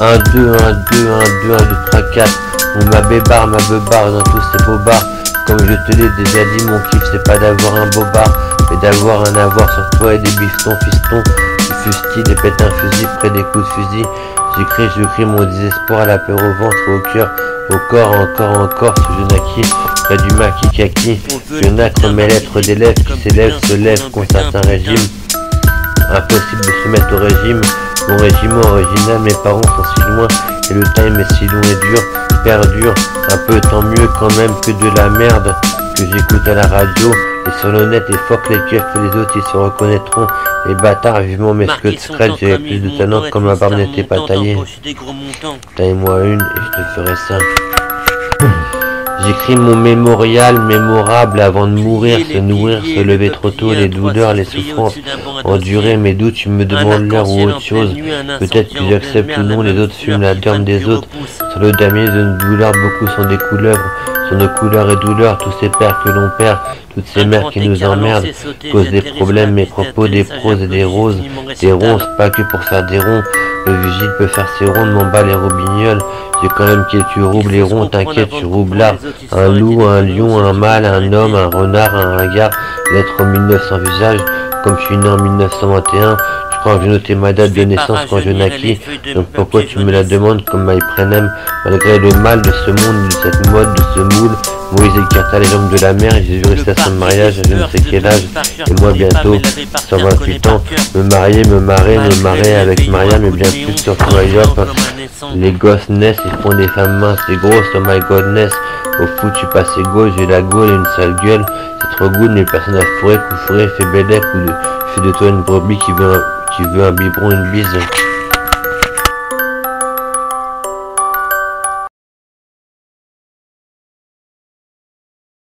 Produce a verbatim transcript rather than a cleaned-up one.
un, deux, un, deux, un, deux, un, deux, trois, quatre. On m'a bébar, ma beubare dans tous ces beaux bars. Comme je te l'ai déjà dit, mon kiff c'est pas d'avoir un beau bar, mais d'avoir un avoir sur toi et des bifetons fiston. Du fustille, des pètes un fusil près des coups de fusil. J'écris, je crie mon désespoir à la peur au ventre, au cœur, au corps, encore, encore, ce je naquis, près du maquis kaki. Je nacre mes lettres des lèvres qui s'élèvent, se lèvent contre un régime. Impossible de se mettre au régime. Mon régiment original, mes parents sont si loin, et le time est si long et dur, perdure, un peu tant mieux quand même que de la merde que j'écoute à la radio. Et sur le net, et fuck les keufs et les autres, ils se reconnaîtront. Les bâtards, vivement mes scuds scratch, j'avais plus de talent quand ma barbe n'était pas taillée. Taille-moi une et je te ferai ça. J'écris mon mémorial mémorable avant de mourir, se nourrir, se lever trop tôt, les douleurs, les souffrances, endurer mes doutes, tu me demandes l'heure ou autre chose. Peut-être que j'accepte ou non, les autres fument la derme des autres. Sur le damier d'une douleur, beaucoup sont des couleuvres. Sur nos couleurs et douleurs, tous ces pères que l'on perd, toutes ces mères qui nous emmerdent, causent des problèmes, mes propos, des proses et des roses, des ronces, pas que pour faire des ronds. Le vigile peut faire ses rondes, m'en bat les robignoles. J'ai quand même quelques roubles et ronds, t'inquiète, je suis roublard. Un loup, un lion, un mâle, un homme, un renard, un ringard. Lettre en mille neuf cents visage, comme je suis né en mille neuf cent vingt et un. Je crois que j'ai noté ma date de naissance quand je naquis. Donc pourquoi tu me la demandes comme my prénom? Malgré le mal de ce monde, de cette mode, de ce moule, Moïse écarta les jambes de la mer, et Jésus restait à son mariage à je ne sais quel âge. Et moi bientôt, cent vingt-huit ans, me marier, me marrer, me marrer avec Maria, mais bien plus surtout ailleurs. Les gosses naissent, ils font des femmes minces et grosses, oh my godness. Au foot, tu passes gauche, j'ai la gaule et une sale gueule. C'est trop good, mais personne à fourrer, coup fourré, fait bélec ou de, fais de toi une brebis qui veut un, qui veut un biberon, une bise.